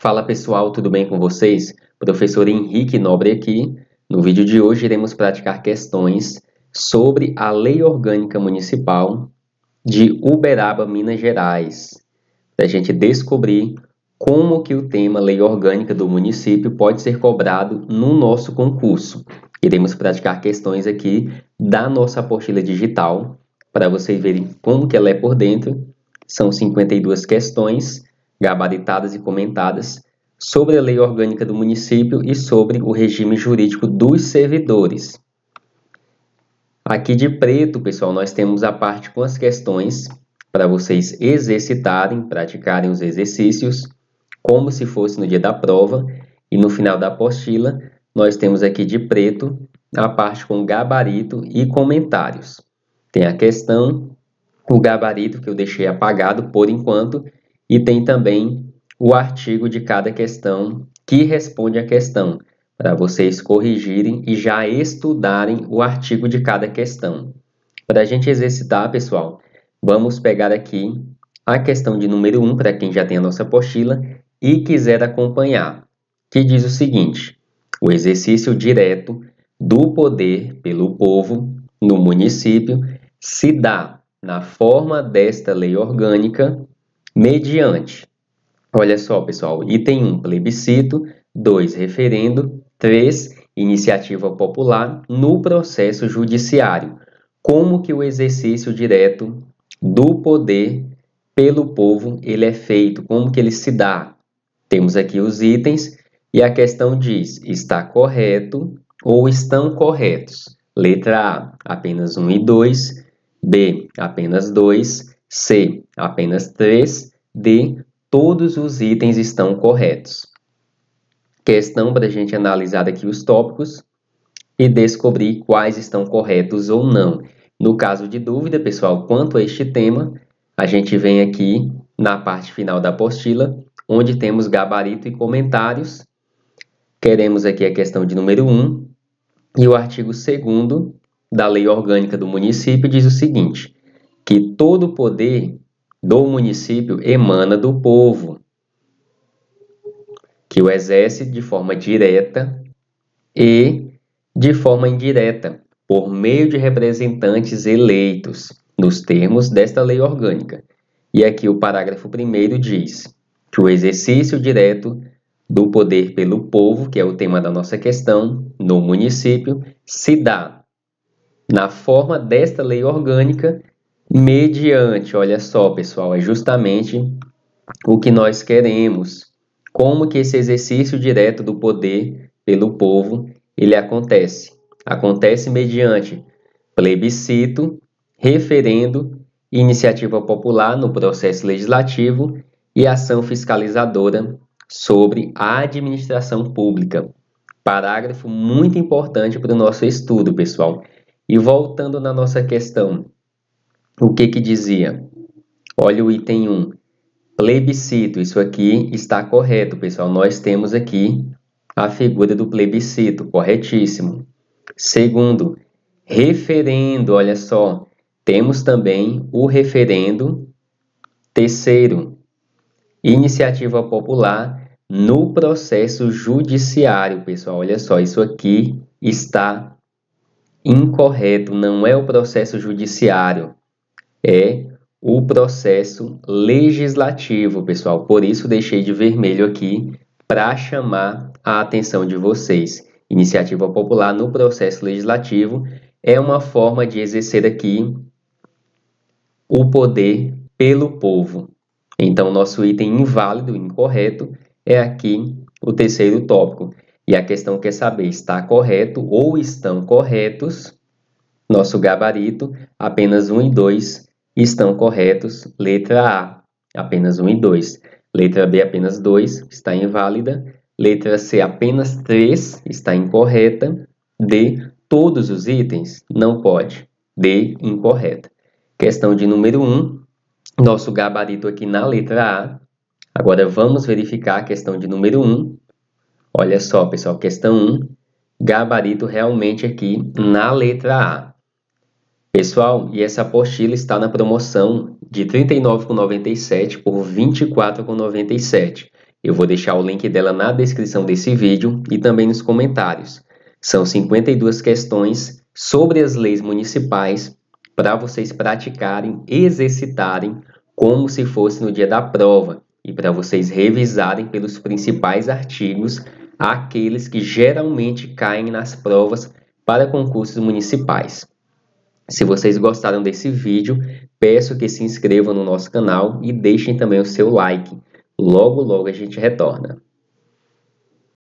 Fala pessoal, tudo bem com vocês? Professor Henrique Nobre aqui. No vídeo de hoje iremos praticar questões sobre a Lei Orgânica Municipal de Uberaba, Minas Gerais, para a gente descobrir como que o tema Lei Orgânica do município pode ser cobrado no nosso concurso. Iremos praticar questões aqui da nossa apostila digital, para vocês verem como que ela é por dentro. São 52 questões, gabaritadas e comentadas, sobre a lei orgânica do município e sobre o regime jurídico dos servidores. Aqui de preto, pessoal, nós temos a parte com as questões para vocês exercitarem, praticarem os exercícios, como se fosse no dia da prova, e no final da apostila, nós temos aqui de preto a parte com gabarito e comentários. Tem a questão, o gabarito que eu deixei apagado por enquanto, e tem também o artigo de cada questão que responde a questão, para vocês corrigirem e já estudarem o artigo de cada questão. Para a gente exercitar, pessoal, vamos pegar aqui a questão de número 1, para quem já tem a nossa apostila e quiser acompanhar, que diz o seguinte: o exercício direto do poder pelo povo no município se dá na forma desta lei orgânica mediante, olha só pessoal, item 1, plebiscito, 2, referendo, 3, iniciativa popular no processo judiciário. Como que o exercício direto do poder pelo povo ele é feito? Como que ele se dá? Temos aqui os itens e a questão diz: está correto ou estão corretos? Letra A, apenas 1 e 2. B, apenas 2. C, apenas 3. D, todos os itens estão corretos. Questão para a gente analisar aqui os tópicos e descobrir quais estão corretos ou não. No caso de dúvida, pessoal, quanto a este tema, a gente vem aqui na parte final da apostila, onde temos gabarito e comentários. Queremos aqui a questão de número 1 e o artigo 2º da Lei Orgânica do Município diz o seguinte: que todo o poder do município emana do povo, que o exerce de forma direta e de forma indireta, por meio de representantes eleitos, nos termos desta lei orgânica. E aqui o parágrafo 1º diz que o exercício direto do poder pelo povo, que é o tema da nossa questão, no município, se dá na forma desta lei orgânica mediante, olha só pessoal, é justamente o que nós queremos. Como que esse exercício direto do poder pelo povo, ele acontece? Acontece mediante plebiscito, referendo, iniciativa popular no processo legislativo e ação fiscalizadora sobre a administração pública. Parágrafo muito importante para o nosso estudo, pessoal. E voltando na nossa questão, o que dizia? Olha o item 1, plebiscito. Isso aqui está correto, pessoal. Nós temos aqui a figura do plebiscito, corretíssimo. Segundo, referendo, olha só, temos também o referendo. Terceiro, iniciativa popular no processo judiciário, pessoal. Olha só, isso aqui está incorreto, não é o processo judiciário, é o processo legislativo, pessoal. Por isso deixei de vermelho aqui para chamar a atenção de vocês. Iniciativa popular no processo legislativo é uma forma de exercer aqui o poder pelo povo. Então, nosso item inválido, incorreto, é aqui o terceiro tópico. E a questão quer saber, está correto ou estão corretos? Nosso gabarito, apenas 1 e 2 estão corretos. Letra A, apenas 1 e 2. Letra B, apenas 2, está inválida. Letra C, apenas 3, está incorreta. D, todos os itens? Não pode. D, incorreta. Questão de número 1. Nosso gabarito aqui na letra A. Agora vamos verificar a questão de número 1. Olha só, pessoal, questão 1, gabarito realmente aqui na letra A. Pessoal, e essa apostila está na promoção de R$ 39,97 por R$ 24,97. Eu vou deixar o link dela na descrição desse vídeo e também nos comentários. São 52 questões sobre as leis municipais para vocês praticarem, exercitarem como se fosse no dia da prova e para vocês revisarem pelos principais artigos, aqueles que geralmente caem nas provas para concursos municipais. Se vocês gostaram desse vídeo, peço que se inscrevam no nosso canal e deixem também o seu like. Logo, logo a gente retorna.